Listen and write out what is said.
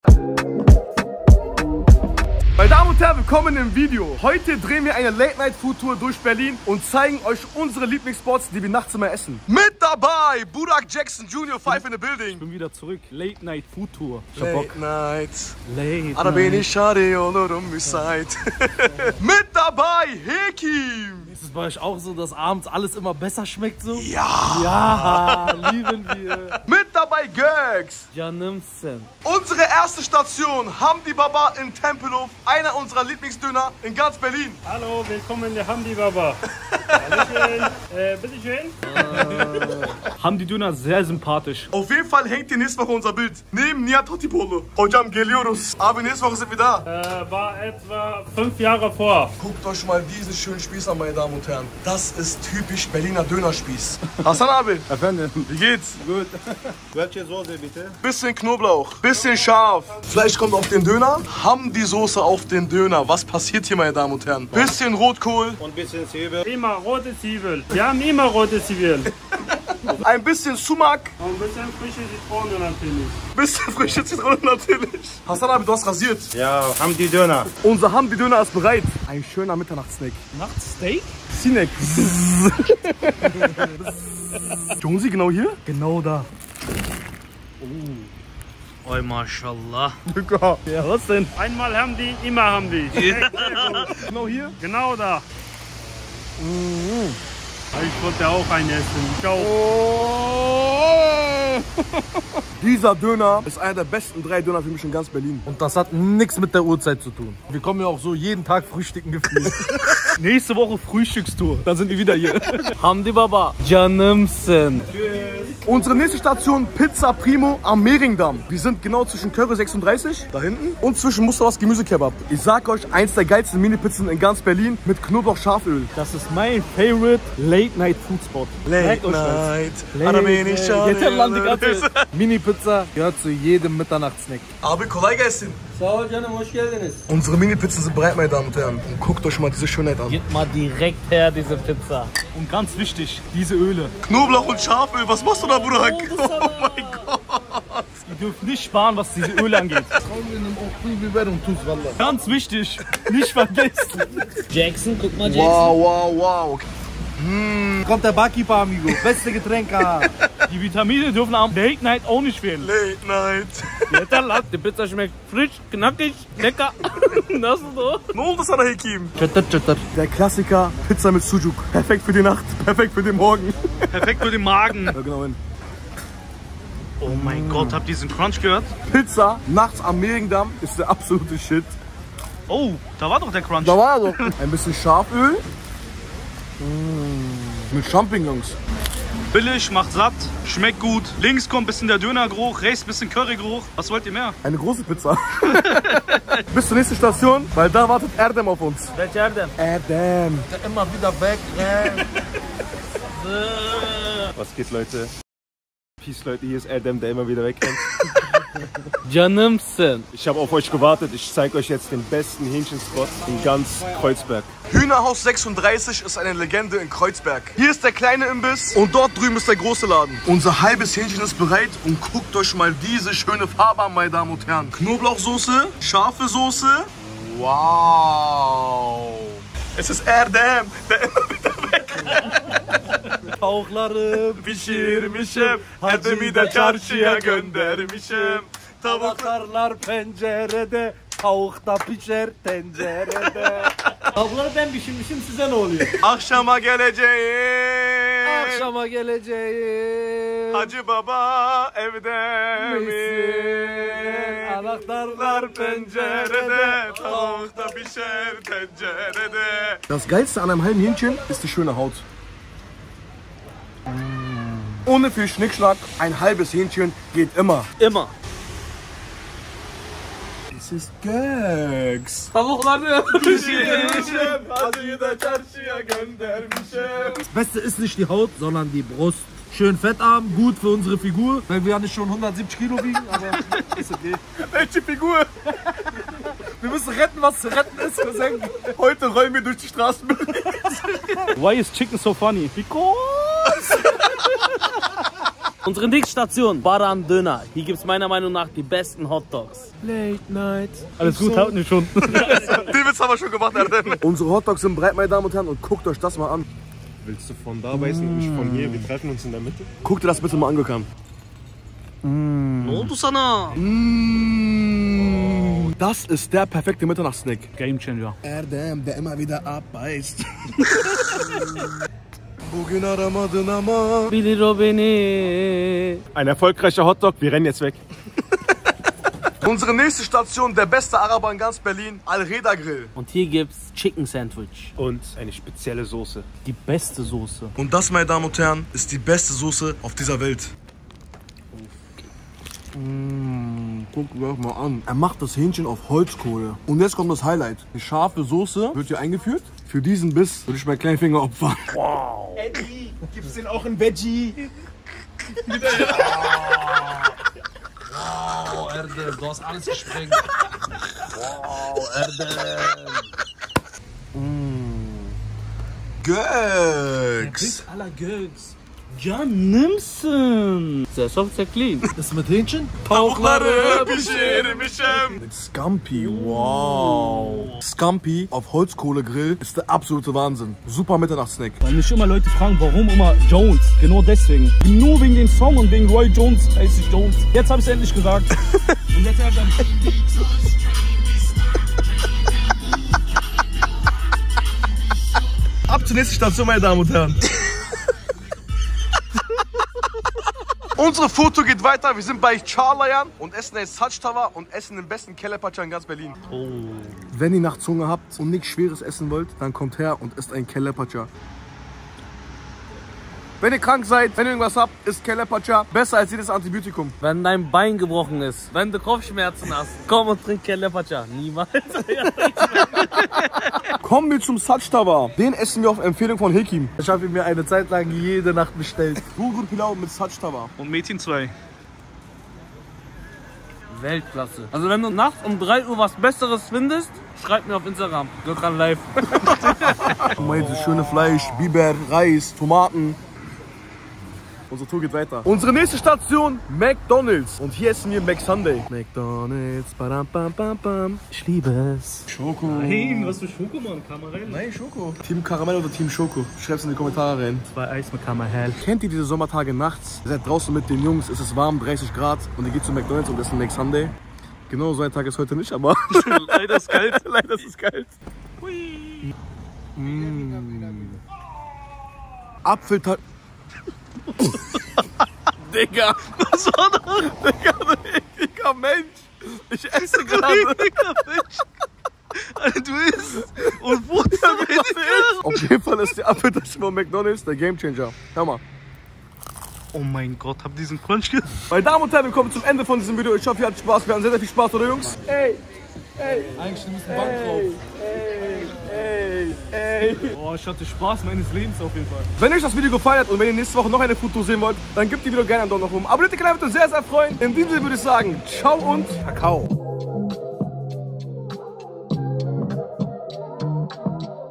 Meine Damen und Herren, willkommen im Video. Heute drehen wir eine Late-Night-Food-Tour durch Berlin und zeigen euch unsere Lieblingsspots, die wir nachts immer essen. Mit dabei, Burak Jackson Jr. 5 in the building. Ich bin wieder zurück. Late-Night-Food-Tour. Late-Night. Arabeni Shari olurum müsait. Mit dabei, Hekim. Ist es bei euch auch so, dass abends alles immer besser schmeckt so? Ja. Ja, lieben wir. Mit dabei, Göks. Janimsen. Unsere erste Station, Hamdi Baba in Tempelhof. Einer unserer Lieblingsdöner in ganz Berlin. Hallo, willkommen in der Hamdi Baba. Bitteschön. Bitteschön. Hamdi Döner sehr sympathisch. Auf jeden Fall hängt hier nächste Woche unser Bild. Neben Nihat Hotipolo. Hocam geliyoruz. Aber nächste Woche sind wir da. War etwa 5 Jahre vor. Guckt euch mal diesen schönen Spieß an, meine Damen und Herren. Das ist typisch Berliner Dönerspieß. Hasan abi. Efendim. Wie geht's? Gut. Welche Soße bitte? Bisschen Knoblauch, bisschen scharf. Fleisch kommt auf den Döner, haben die Soße auf den Döner. Was passiert hier, meine Damen und Herren? Bisschen Rotkohl. Und bisschen Zwiebel. Immer rote Zwiebel. Wir haben immer rote Zwiebeln. Ein bisschen Sumak. Und ein bisschen frische Zitrone natürlich. Bisschen frische Zitrone natürlich. Hasan abi, du hast rasiert. Ja, Hamdi Döner. Unser Hamdi Döner ist bereit. Ein schöner Mitternachtssnack. Nachtsteak? Snack. Jonesy, genau hier? Genau da. Oh, mashallah. Ja, was denn? Einmal Hamdi, immer Hamdi. Genau hier? Genau da. Ich wollte auch einen essen. Ciao. Dieser Döner ist einer der besten 3 Döner für mich in ganz Berlin. Und das hat nichts mit der Uhrzeit zu tun. Wir kommen ja auch so jeden Tag frühstücken gefühlt. Nächste Woche Frühstückstour. Dann sind wir wieder hier. Hamdi Baba. Janimsen. Unsere nächste Station Pizza Primo am Mehringdamm. Wir sind genau zwischen Curry 36, da hinten, und zwischen Mustawas Gemüsekebab. Ich sag euch, eins der geilsten Mini-Pizzen in ganz Berlin mit Knoblauch-Schaföl. Das ist mein favorite Late-Night-Food-Spot. Mini-Pizza gehört zu jedem Mitternachtssnack. Abi kolay gelsin. Sağ ol canım, hoş geldiniz. Unsere Mini-Pizzen sind bereit, meine Damen und Herren. Und guckt euch mal diese Schönheit an. Geht mal direkt her, diese Pizza. Und ganz wichtig, diese Öle. Knoblauch und Schaföl, was machst du da, Burak? Oh mein Gott. Ihr dürft nicht sparen, was diese Öle angeht. Ganz wichtig, nicht vergessen. Jackson, guck mal, Jackson. Wow, wow, wow. Kommt der Barkeeper, amigo. Beste Getränke. Die Vitamine dürfen am Late Night auch nicht fehlen. Late Night. Die Pizza schmeckt frisch, knackig, lecker. Das ist so. Ne oldu sana Hekim? Çatır. Der Klassiker, Pizza mit Sucuk. Perfekt für die Nacht, perfekt für den Morgen. Perfekt für den Magen. Ja, genau hin. Oh mein Gott, habt ihr diesen Crunch gehört? Pizza nachts am Mehringdamm ist der absolute Shit. Oh, da war doch der Crunch. Da war er doch. Ein bisschen Schaföl. Mit Champignons. Billig, macht satt, schmeckt gut. Links kommt ein bisschen der Dönergeruch, rechts ein bisschen Currygeruch. Was wollt ihr mehr? Eine große Pizza. Bis zur nächsten Station, weil da wartet Erdem auf uns. Welcher Erdem? Erdem. Immer wieder weg. Was geht, Leute? Peace, Leute, hier ist Erdem, der immer wieder wegrennt. Janimsen. Ich habe auf euch gewartet. Ich zeige euch jetzt den besten Hähnchenspot in ganz Kreuzberg. Hühnerhaus 36 ist eine Legende in Kreuzberg. Hier ist der kleine Imbiss und dort drüben ist der große Laden. Unser halbes Hähnchen ist bereit und guckt euch mal diese schöne Farbe an, meine Damen und Herren. Knoblauchsoße, scharfe Soße. Wow. Es ist Erdem, der immer wieder wegrennt. Tavukları Pişirmişim, Erdem'i de çarşıya göndermişim. Tavuklar pencerede, tavuk da pişer tencerede. Tavukları ben pişirmişim, size ne oluyor? Akşama geleceğim. Akşama geleceğim. Hacı Baba evde mi? Anahtarlar pencerede, Tavuk da pişer tencerede. Das Geilste an einem halben Hähnchen ist die schöne Haut. Ohne viel Schnickschnack, ein halbes Hähnchen geht immer. Immer. Es ist Göks. Tavukları Pişirmişim, Hacı'yı da çarşıya göndermişim. Das Beste ist nicht die Haut, sondern die Brust. Schön fettarm, gut für unsere Figur, weil wir ja nicht schon 170 Kilo wiegen, aber ist okay. Welche Figur? Wir müssen retten, was zu retten ist. Heute rollen wir durch die Straßen. Why is chicken so funny? Because Unsere nächste Station, Baran Döner. Hier gibt es meiner Meinung nach die besten Hotdogs. Late Night. Alles gut, haut nicht schon. Den Witz haben wir schon gemacht, Alter. Unsere Hotdogs sind bereit, meine Damen und Herren, und guckt euch das mal an. Willst du von da beißen und ich von hier? Wir treffen uns in der Mitte. Guckt dir das bitte mal an. Das ist der perfekte Mitternachtssnack. Game Changer. Erdem, der immer wieder abbeißt. Bugün aramadın ama. Bilir o beni. Ein erfolgreicher Hotdog, wir rennen jetzt weg. Unsere nächste Station, der beste Araber in ganz Berlin, Al-Reda Grill. Und hier gibt's Chicken Sandwich. Und eine spezielle Soße. Die beste Soße. Und das, meine Damen und Herren, ist die beste Soße auf dieser Welt. Guck dir das mal an. Er macht das Hähnchen auf Holzkohle. Und jetzt kommt das Highlight. Die scharfe Soße wird hier eingeführt. Für diesen Biss würde ich meinen kleinen Finger opfern. Wow. Eddie, gibt's denn auch ein Veggie? Wow, Erdem, du hast alles gesprengt. Wow, Erdem. Göks. Aller Göks. Canımsın. Sehr soft, sehr clean. Das mit Hähnchen? Tavukları pişirmişim. Mit Scampi, wow. Scampi auf Holzkohlegrill ist der absolute Wahnsinn. Super Mitternachtssnack. Weil mich immer Leute fragen, warum immer Jones? Genau deswegen. Nur wegen dem Song und wegen Roy Jones heißt ich Jones. Jetzt habe ich es endlich gesagt. Und jetzt ärgert mich. Ab zur nächsten Station, meine Damen und Herren. Unsere Foto geht weiter. Wir sind bei Çağlayan und essen jetzt Saç-Tava und essen den besten Kellepaça in ganz Berlin. Oh. Wenn ihr nachts Hunger habt und nichts Schweres essen wollt, dann kommt her und isst ein Kellepaça. Wenn ihr krank seid, wenn ihr irgendwas habt, isst Kellepaça besser als jedes Antibiotikum. Wenn dein Bein gebrochen ist, wenn du Kopfschmerzen hast, komm und trink Kellepaça. Niemals. Kommen wir zum Saç-Tava. Den essen wir auf Empfehlung von Hekim. Ich habe mir eine Zeit lang jede Nacht bestellt. Bulgur Pilav mit Saç-Tava. Und Mädchen 2. Weltklasse. Also wenn du nachts um 3 Uhr was Besseres findest, schreib mir auf Instagram. Gökhan live. Mal dieses schöne Fleisch, Biber, Reis, Tomaten. Unsere Tour geht weiter. Unsere nächste Station, McDonald's. Und hier essen wir McSunday. McDonald's, badam, bam, bam, bam. Ich liebe es. Schoko. Nein, was für Schoko, Mann? Karamell? Nein, Schoko. Team Karamell oder Team Schoko? Schreib's in die Kommentare rein. 2 Eis mit Karamell. Kennt ihr diese Sommertage nachts? Ihr seid draußen mit den Jungs, es ist warm, 30 Grad. Und ihr geht zu McDonald's und essen McSunday. Genau so ein Tag ist heute nicht, aber Leider ist kalt. leider ist es kalt. Hui. Apfelteig. Digga, was war das? Digga, Mensch. Ich esse gerade. Alter, du isst. Und wo ist der Auf jeden Fall ist der Apfelteig von McDonald's der Gamechanger. Hör mal. Oh mein Gott, hab diesen Crunch gemacht. Meine Damen und Herren, wir kommen zum Ende von diesem Video. Ich hoffe, ihr hattet Spaß. Wir hatten sehr, sehr viel Spaß, oder Jungs? Ey. Eigentlich müssen Bank drauf. Oh, ich hatte Spaß meines Lebens auf jeden Fall. Wenn euch das Video gefallen hat und wenn ihr nächste Woche noch eine Foto sehen wollt, dann gebt dem Video gerne einen Daumen nach oben. Abonniert den Kanal, würde uns sehr, sehr freuen. In diesem Sinne würde ich sagen, ciao und Kakao.